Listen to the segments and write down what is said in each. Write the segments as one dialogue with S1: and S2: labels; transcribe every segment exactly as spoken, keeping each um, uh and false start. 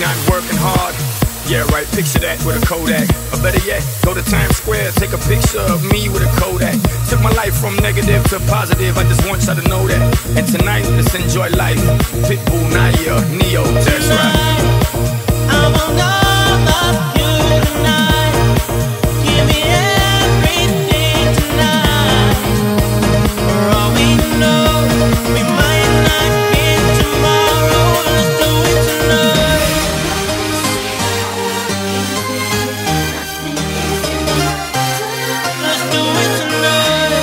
S1: not working hard. Yeah, right, picture that with a Kodak. Or better yet, go to Times Square, take a picture of me with a Kodak. Took my life from negative to positive, I just want y'all to know that. And tonight, let's enjoy life. Pitbull, Naya, Neo, that's right.
S2: I will not love you tonight. Give me everything tonight. For all we know, we might not get tomorrow. Let's do it tonight. Let's do it tonight.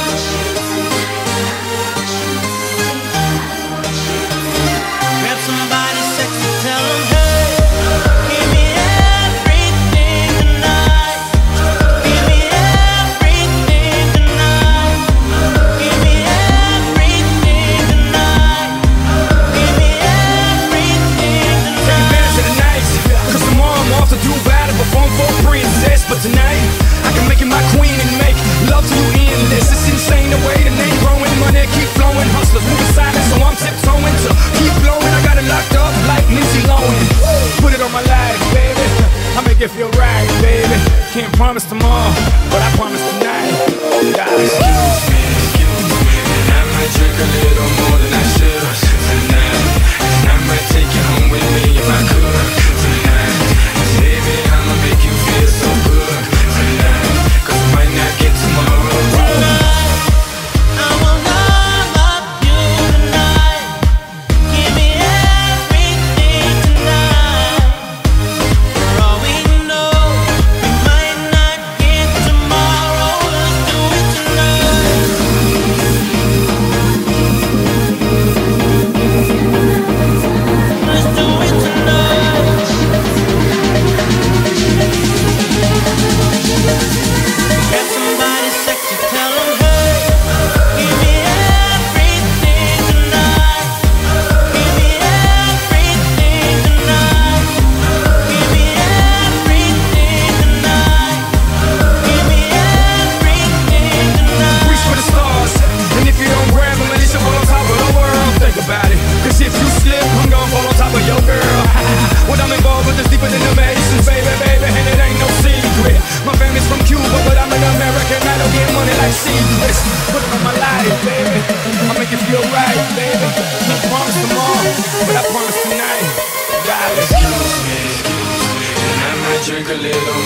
S2: Grab somebody sexy, tell them hey. Give me everything tonight. Give me everything tonight. Give me everything tonight. Give me everything
S1: Take advantage of the nights, cause tomorrow I'm off to do battle, perform for a princess. But tonight, I can make you my queen and make love to you endless. It's insane the way the name growing, money keep flowing. Hustlers moving silent, so I'm tiptoeing to keep blowing. I got it locked up like Lindsay Lohan. Put it on my life, baby. I make it feel right, baby. Can't promise tomorrow, but I promise tonight. God. Excuse me, excuse me, and I might drink a little more than I should tonight. And I might take you home with me if I could tonight. Baby, I'ma make you feel so good tonight, cause we might not get tomorrow.
S2: tonight. I will not love you tonight. Give me everything tonight. For all we know, we might not get tomorrow. Let's do it tonight. Let's do it tonight. Grab somebody sexy, tell them hey. Give me everything tonight. Give me everything tonight. Give me everything tonight. Give me everything tonight.
S1: Reach for the stars, and if you don't grab them, at least you fall on top of the world. Think about it, cause if you slip, I'm gonna fall on top of your girl. What I'm involved with is deeper than the Masons, baby, baby, and it ain't no secret. My family's from Cuba, but I'm an American. I don't get money like secrets. Put it on my life, baby. I make it feel right, baby. Can't promise tomorrow, but I promise tonight. God, excuse me, excuse me, and I might drink a little